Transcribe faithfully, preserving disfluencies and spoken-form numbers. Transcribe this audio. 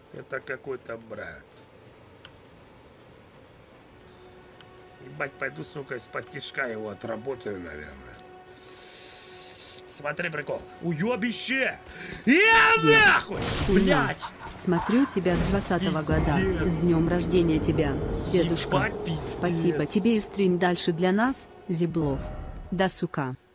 Это какой-то брат. Ебать, пойду, сука, из-под тишка его отработаю, наверное. Смотри, прикол. Уебище! Я нахуй! Блять! Смотрю тебя с двадцатого года. С днем рождения тебя, дедушка. Ебать, Спасибо тебе и стрим дальше для нас, Зиблов. Да, сука.